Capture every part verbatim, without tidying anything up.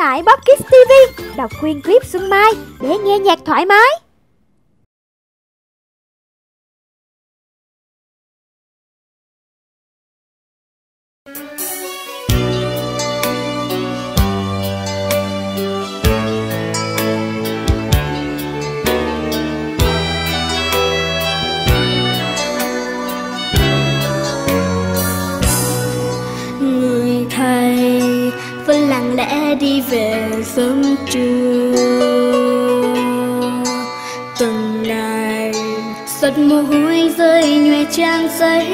tải Pop Kids ti vi, đọc nguyên clip Xuân Mai để nghe nhạc thoải mái. Người thầy vẫn lặng lẽ đi về sớm trưa, từng ngày giọt mồ hôi rơi nhòe trang giấy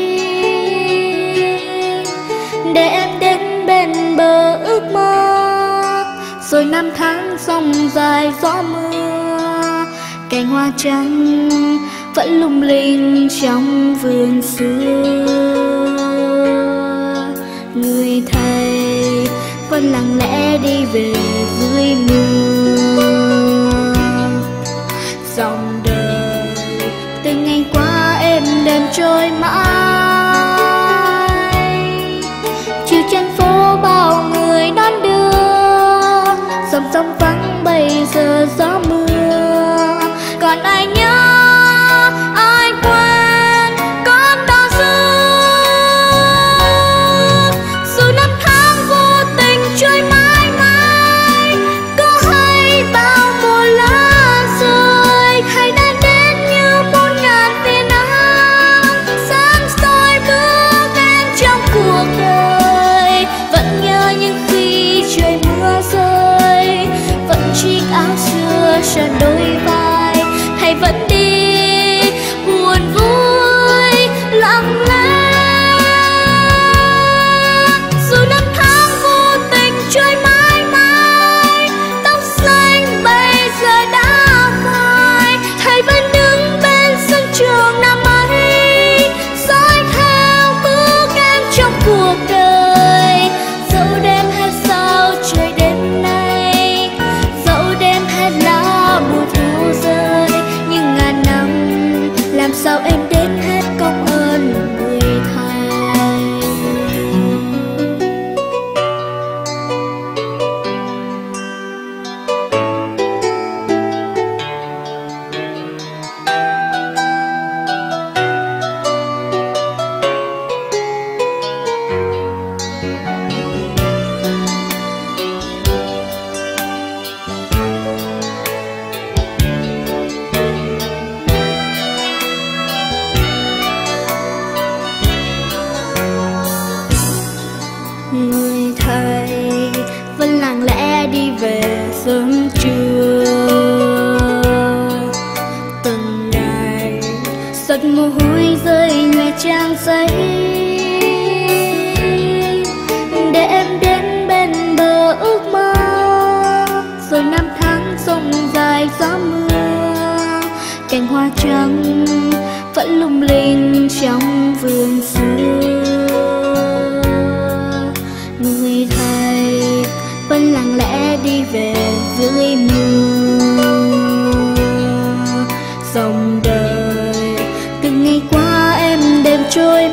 để em đến bên bờ ước mơ. Rồi năm tháng sông dài gió mưa, cành hoa trắng vẫn lung linh trong vườn xưa. Người thầy vẫn lặng lẽ đi về dưới mưa, dòng đời từng ngày qua êm đềm trôi mãi. Chiều trên phố bao người đón đưa, dòng sông vắng bây giờ gió mưa. Còn ai nhớ ai quên con đò xưa, dù năm tháng vô tình trôi mãi mãi. Có hay bao mùa lá rơi hay đã đến như muôn ngàn tia nắng, sáng soi bước em trong cuộc đời. Vẫn nhớ những khi trời mưa rơi, vẫn chiếc áo xưa tràn đôi vai. Thầy vẫn đi buồn vui lặng lẽ, dù năm tháng vô tình trôi mãi mãi. Tóc xanh bây giờ đã phai, thầy vẫn đứng bên sân trường năm ấy, dõi theo bước em trong cuộc đời. Dẫu đêm hết sao trời đêm nay, dẫu đêm hết lá mùa thu rơi, nhưng ngàn năm làm sao em đến hết công ơn người thầy. Người thầy vẫn lặng lẽ đi về sớm trưa, từng ngày giọt mồ hôi rơi nhòe trang giấy để em đến bên bờ ước mơ. Rồi năm tháng sông dài gió mưa, cành hoa trắng vẫn lung linh trong vườn xưa. Người thầy vẫn lặng lẽ đi về dưới mưa, dòng đời từng ngày qua êm đềm trôi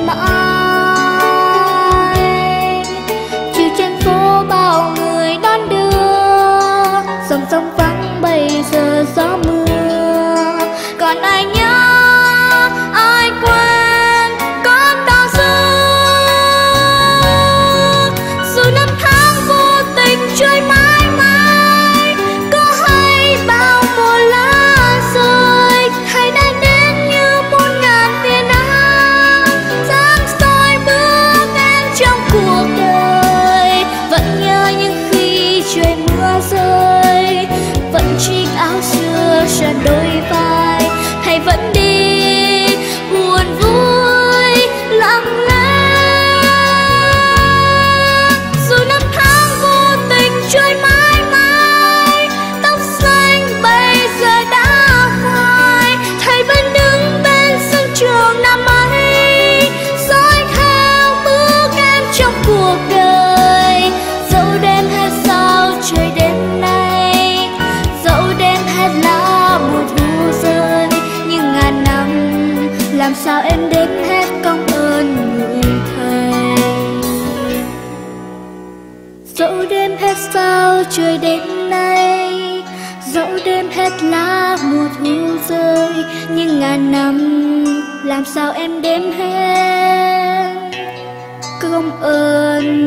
mãi. Chiều trên phố bao người đón đưa, dòng sông vắng bây giờ gió mưa. Còn ai nhớ ai quên con đò xưa, dù năm tháng vô tình trôi mãi mãi. Có hay bao mùa lá rơi hay đã đến như muôn ngàn tia nắng, sáng trời đến nay. Dẫu đêm hết lá mùa thu rơi, nhưng ngàn năm làm sao em đếm hết. Công ơn